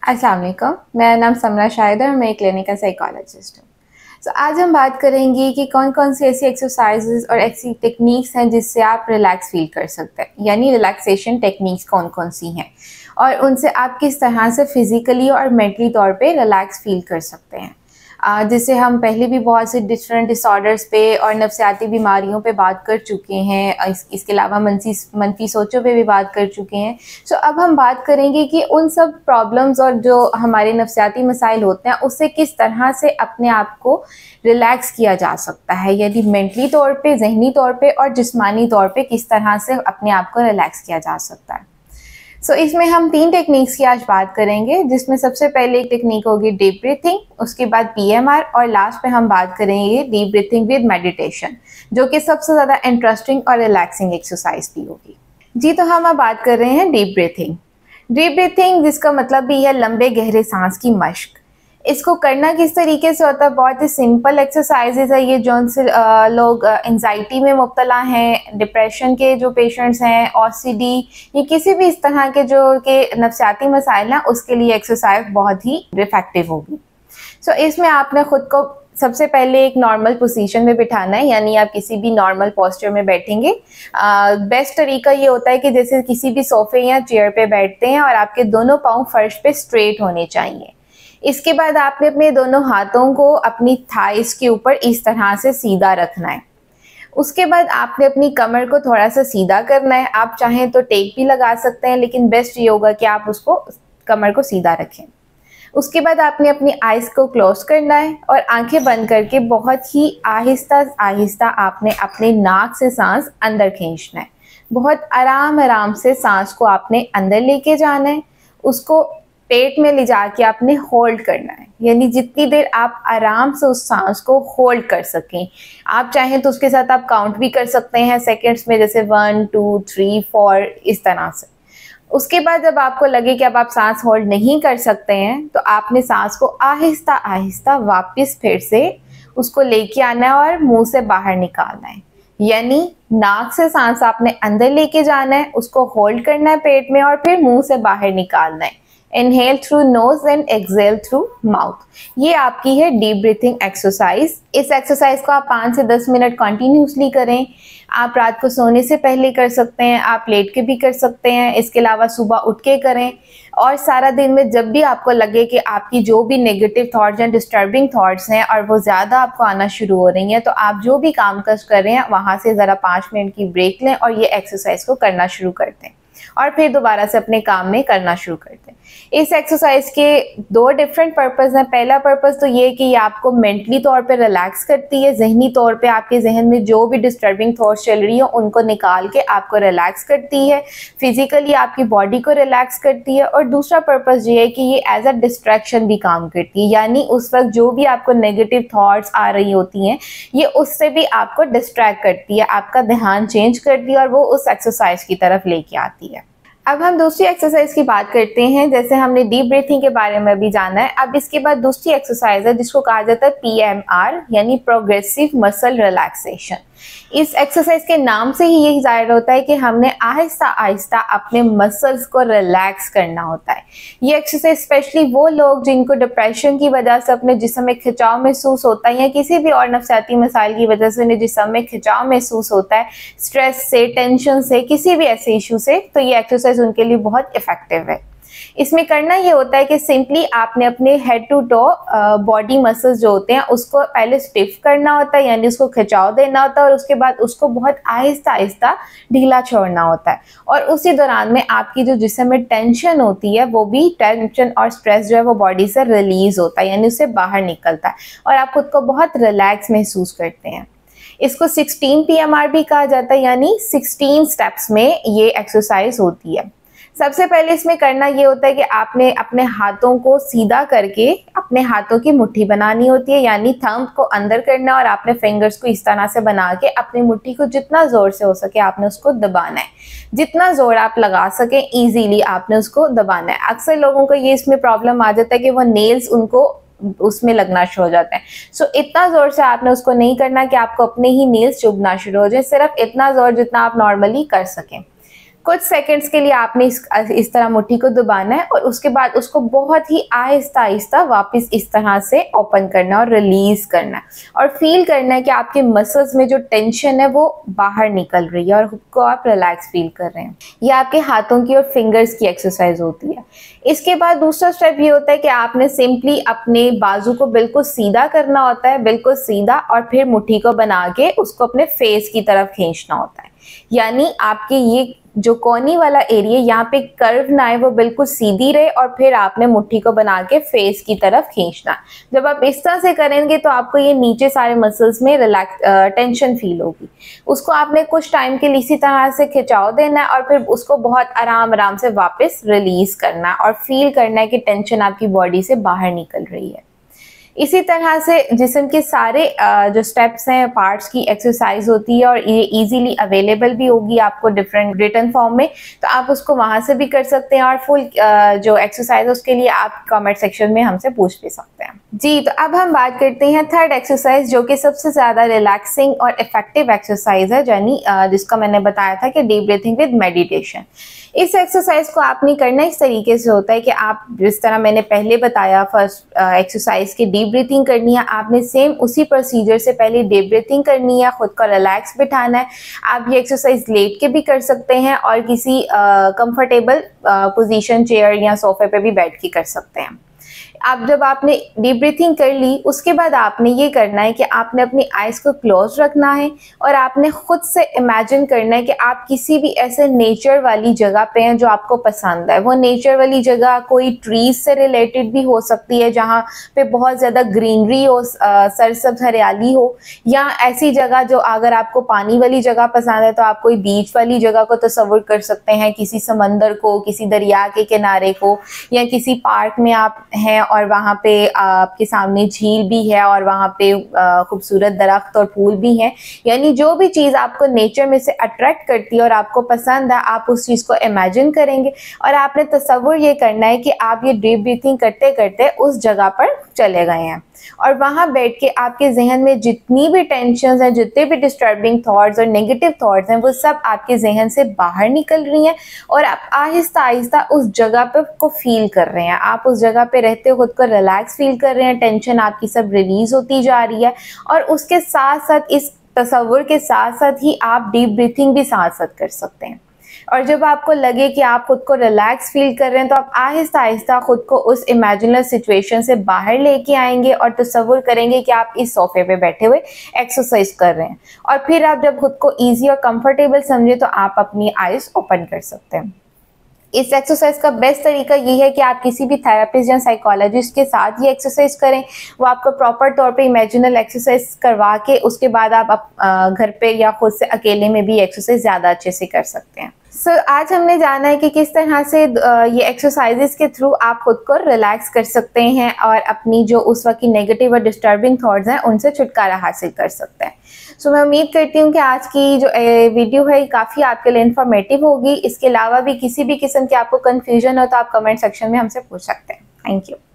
अस्सलाम वालेकुम, मेरा नाम समरा शाहिद है और मैं एक क्लिनिकल साइकोलॉजिस्ट हूँ। आज हम बात करेंगे कि कौन कौन सी ऐसी एक्सरसाइजेज और ऐसी टेक्निक्स हैं जिससे आप रिलैक्स फील कर सकते हैं, यानी रिलैक्सेशन टेक्निक्स कौन कौन सी हैं और उनसे आप किस तरह से फिज़िकली और मेंटली तौर पे रिलैक्स फील कर सकते हैं। जिससे हम पहले भी बहुत से डिफरेंट डिसऑर्डर्स पे और नफ्सियाती बीमारियों पे बात कर चुके हैं। इसके अलावा मनफी सोचों पे भी बात कर चुके हैं। अब हम बात करेंगे कि उन सब प्रॉब्लम्स और जो हमारे नफ्सियाती मसाइल होते हैं उससे किस तरह से अपने आप को रिलैक्स किया जा सकता है, यानी मेंटली तौर पे, जहनी तौर पे और जिस्मानी तौर पे किस तरह से अपने आप को रिलैक्स किया जा सकता है। इसमें हम 3 टेक्निक्स की आज बात करेंगे, जिसमें सबसे पहले एक टेक्निक होगी डीप ब्रीथिंग, उसके बाद पीएमआर और लास्ट में हम बात करेंगे डीप ब्रीथिंग विद मेडिटेशन, जो कि सबसे ज़्यादा इंटरेस्टिंग और रिलैक्सिंग एक्सरसाइज भी होगी। जी, तो हम अब बात कर रहे हैं डीप ब्रीथिंग। डीप ब्रीथिंग जिसका मतलब भी है लंबे गहरे सांस की मश्क। इसको करना किस तरीके से होता है? बहुत ही सिंपल एक्सरसाइजेज है ये, जो से लोग एंजाइटी में मुब्तला हैं, डिप्रेशन के जो पेशेंट्स हैं, ओसीडी या किसी भी इस तरह के जो के नफ्सियाती मसाइल हैं, उसके लिए एक्सरसाइज बहुत ही इफेक्टिव होगी। इसमें आपने खुद को सबसे पहले एक नॉर्मल पोजीशन में बिठाना है, यानी आप किसी भी नॉर्मल पोस्चर में बैठेंगे। बेस्ट तरीका ये होता है कि जैसे किसी भी सोफे या चेयर पे बैठते हैं और आपके दोनों पाँव फर्श पे स्ट्रेट होने चाहिए। इसके बाद आपने अपने दोनों हाथों को अपनी थाइस के ऊपर इस तरह से सीधा रखना है। उसके बाद आपने अपनी कमर को थोड़ा सा सीधा करना है। आप चाहें तो टेक भी लगा सकते हैं, लेकिन बेस्ट ये होगा कि आप उसको कमर को सीधा रखें। उसके बाद आपने अपनी आइज़ को क्लोज करना है और आंखें बंद करके बहुत ही आहिस्ता आहिस्ता आपने अपने नाक से सांस अंदर खींचना है। बहुत आराम आराम से सांस को आपने अंदर लेके जाना है। उसको पेट में ले जाके आपने होल्ड करना है, यानी जितनी देर आप आराम से उस सांस को होल्ड कर सकें। आप चाहें तो उसके साथ आप काउंट भी कर सकते हैं सेकंड्स में, जैसे 1 2 3 4 इस तरह से। उसके बाद जब आपको लगे कि अब आप सांस होल्ड नहीं कर सकते हैं, तो आपने सांस को आहिस्ता आहिस्ता वापस फिर से उसको लेके आना है और मुंह से बाहर निकालना है। यानी नाक से सांस आपने अंदर लेके जाना है, उसको होल्ड करना है पेट में और फिर मुंह से बाहर निकालना है। Inhale through nose and exhale through mouth. ये आपकी है डीप ब्रीथिंग एक्सरसाइज। इस एक्सरसाइज को आप 5 से 10 मिनट कंटिन्यूसली करें। आप रात को सोने से पहले कर सकते हैं, आप लेट के भी कर सकते हैं, इसके अलावा सुबह उठ के करें। और सारा दिन में जब भी आपको लगे कि आपकी जो भी नेगेटिव थॉट्स या डिस्टर्बिंग थॉट्स हैं और वो ज़्यादा आपको आना शुरू हो रही हैं, तो आप जो भी काम काज कर रहे हैं वहाँ से ज़रा 5 मिनट की ब्रेक लें और ये एक्सरसाइज को करना शुरू कर दें और फिर दोबारा से अपने काम में करना शुरू कर दें। इस एक्सरसाइज के 2 डिफरेंट पर्पस हैं। पहला पर्पस तो ये कि ये आपको मेंटली तौर पे रिलैक्स करती है, जहनी तौर पे आपके जहन में जो भी डिस्टर्बिंग थॉट्स चल रही हो उनको निकाल के आपको रिलैक्स करती है, फिजिकली आपकी बॉडी को रिलैक्स करती है। और दूसरा पर्पस ये है कि ये एज अ डिस्ट्रैक्शन भी काम करती है, यानी उस वक्त जो भी आपको नेगेटिव थॉट्स आ रही होती हैं, ये उससे भी आपको डिस्ट्रैक्ट करती है, आपका ध्यान चेंज करती है और वो उस एक्सरसाइज की तरफ लेके आती है। अब हम दूसरी एक्सरसाइज की बात करते हैं। जैसे हमने डीप ब्रीथिंग के बारे में भी जाना है, अब इसके बाद दूसरी एक्सरसाइज है जिसको कहा जाता है पीएमआर, यानी प्रोग्रेसिव मसल रिलैक्सेशन। इस एक्सरसाइज के नाम से ही यही जाहिर होता है कि हमने आहिस्ता आहिस्ता अपने मसल्स को रिलैक्स करना होता है। ये एक्सरसाइज स्पेशली वो लोग जिनको डिप्रेशन की वजह से अपने जिस्म में खिंचाव महसूस होता है या किसी भी और नफ्सियाती मसाइल की वजह से उन्हें जिस्म में खिंचाव महसूस होता है, स्ट्रेस से, टेंशन से, किसी भी ऐसे इशू से, तो ये एक्सरसाइज उनके लिए बहुत इफेक्टिव है। इसमें करना ये होता है कि सिंपली आपने अपने head to toe body muscles जो होते हैं उसको पहले स्टिफ करना होता है, यानी उसको खिंचाव देना होता है और उसके बाद उसको बहुत आहिस्ता आहिस्ता ढीला छोड़ना होता है। और उसी दौरान में आपकी जो जिस्म में टेंशन होती है, वो भी टेंशन और स्ट्रेस जो है वो बॉडी से रिलीज होता है, यानी उससे बाहर निकलता है और आप खुद को बहुत रिलैक्स महसूस करते हैं। इसको 16 पीएमआर भी कहा जाता है, यानी 16 स्टेप्स में ये एक्सरसाइज होती है। सबसे पहले इसमें करना ये होता है कि आपने अपने हाथों को सीधा करके अपने हाथों की मुट्ठी बनानी होती है, यानी थंब को अंदर करना और आपने फिंगर्स को इस तरह से बना के अपनी मुट्ठी को जितना ज़ोर से हो सके आपने उसको दबाना है। जितना ज़ोर आप लगा सकें ईजीली आपने उसको दबाना है। अक्सर लोगों को ये इसमें प्रॉब्लम आ जाता है कि वो नेल्स उनको उसमें लगना शुरू हो जाते हैं। इतना ज़ोर से आपने उसको नहीं करना कि आपको अपने ही नेल्स चुभना शुरू हो जाए, सिर्फ इतना ज़ोर जितना आप नॉर्मली कर सकें। कुछ सेकंड्स के लिए आपने इस तरह मुट्ठी को दबाना है और उसके बाद उसको बहुत ही आहिस्ता आहिस्ता वापस इस तरह से ओपन करना और रिलीज करना है और फील करना है कि आपके मसल्स में जो टेंशन है वो बाहर निकल रही है और खुद को आप रिलैक्स फील कर रहे हैं। ये आपके हाथों की और फिंगर्स की एक्सरसाइज होती है। इसके बाद दूसरा स्टेप ये होता है कि आपने सिंपली अपने बाजू को बिल्कुल सीधा करना होता है, बिल्कुल सीधा, और फिर मुट्ठी को बना के उसको अपने फेस की तरफ खींचना होता है। यानी आपके ये जो कोनी वाला एरिया यहाँ पे कर्व ना आए, वो बिल्कुल सीधी रहे और फिर आपने मुट्ठी को बना के फेस की तरफ खींचना। जब आप इस तरह से करेंगे तो आपको ये नीचे सारे मसल्स में टेंशन फील होगी। उसको आपने कुछ टाइम के लिए इसी तरह से खिंचाव देना है और फिर उसको बहुत आराम आराम से वापस रिलीज करना है और फील करना है कि टेंशन आपकी बॉडी से बाहर निकल रही है। इसी तरह से जिस्म के सारे जो स्टेप्स हैं, पार्ट्स की एक्सरसाइज होती है और ये इजीली अवेलेबल भी होगी आपको डिफरेंट रिटन फॉर्म में, तो आप उसको वहाँ से भी कर सकते हैं और फुल जो एक्सरसाइज है उसके लिए आप कमेंट सेक्शन में हमसे पूछ भी सकते हैं। जी, तो अब हम बात करते हैं थर्ड एक्सरसाइज, जो कि सबसे ज़्यादा रिलैक्सिंग और इफेक्टिव एक्सरसाइज है, यानी जिसका मैंने बताया था कि डीप ब्रीथिंग विद मेडिटेशन। इस एक्सरसाइज को आपने करना इस तरीके से होता है कि आप जिस तरह मैंने पहले बताया फर्स्ट एक्सरसाइज की डीप ब्रीथिंग करनी है, आपने सेम उसी प्रोसीजर से पहले डीप ब्रीथिंग करनी है, खुद को रिलैक्स बिठाना है। आप ये एक्सरसाइज लेट के भी कर सकते हैं और किसी कंफर्टेबल पोजीशन, चेयर या सोफे पे भी बैठ के कर सकते हैं। अब जब आपने डीप ब्रीथिंग कर ली, उसके बाद आपने ये करना है कि आपने अपनी आइज़ को क्लोज रखना है और आपने खुद से इमेजिन करना है कि आप किसी भी ऐसे नेचर वाली जगह पे हैं जो आपको पसंद है। वो नेचर वाली जगह कोई ट्रीज से रिलेटेड भी हो सकती है, जहाँ पे बहुत ज़्यादा ग्रीनरी हो, सरसब्ज हरियाली हो, या ऐसी जगह जो अगर आपको पानी वाली जगह पसंद है तो आप कोई बीच वाली जगह को तस्वुर कर सकते हैं, किसी समंदर को, किसी दरिया के किनारे को, या किसी पार्क में आप हैं और वहाँ पे आपके सामने झील भी है और वहाँ पे खूबसूरत दरख्त और फूल भी हैं। यानी जो भी चीज़ आपको नेचर में से अट्रैक्ट करती है और आपको पसंद है, आप उस चीज़ को इमेजिन करेंगे और आपने तस्वुर ये करना है कि आप ये डीप ब्रीथिंग करते करते उस जगह पर चले गए हैं और वहाँ बैठ के आपके जहन में जितनी भी टेंशन हैं, जितने भी डिस्टर्बिंग थॉट्स और नेगेटिव थॉट्स हैं, वो सब आपके जहन से बाहर निकल रही हैं और आप आहिस्ता आहिस्ता उस जगह पे को फील कर रहे हैं। आप उस जगह पे रहते खुद को रिलैक्स फील कर रहे हैं, टेंशन आपकी सब रिलीज होती जा रही है और उसके साथ साथ इस तस्वुर के साथ साथ ही आप डीप ब्रीथिंग भी साथ साथ कर सकते हैं। और जब आपको लगे कि आप खुद को रिलैक्स फील कर रहे हैं, तो आप आहिस्ता आहिस्ता खुद को उस इमेजिनरी सिचुएशन से बाहर लेके आएंगे और तस्वुर करेंगे कि आप इस सोफे पे बैठे हुए एक्सरसाइज कर रहे हैं। और फिर आप जब खुद को ईजी और कंफर्टेबल समझे तो आप अपनी आइज ओपन कर सकते हैं। इस एक्सरसाइज का बेस्ट तरीका ये है कि आप किसी भी थेरेपिस्ट या साइकोलॉजिस्ट के साथ ये एक्सरसाइज करें। वो आपको प्रॉपर तौर पे इमेजिनल एक्सरसाइज करवा के उसके बाद आप घर पे या खुद से अकेले में भी एक्सरसाइज ज़्यादा अच्छे से कर सकते हैं। आज हमने जाना है कि किस तरह से ये एक्सरसाइजेस के थ्रू आप खुद को रिलैक्स कर सकते हैं और अपनी जो उस वक्त की नेगेटिव और डिस्टर्बिंग थॉट्स हैं उनसे छुटकारा हासिल कर सकते हैं। मैं उम्मीद करती हूँ कि आज की जो वीडियो है काफ़ी आपके लिए इन्फॉर्मेटिव होगी। इसके अलावा भी किसी भी किस्म की आपको कन्फ्यूजन हो तो आप कमेंट सेक्शन में हमसे पूछ सकते हैं। Thank you.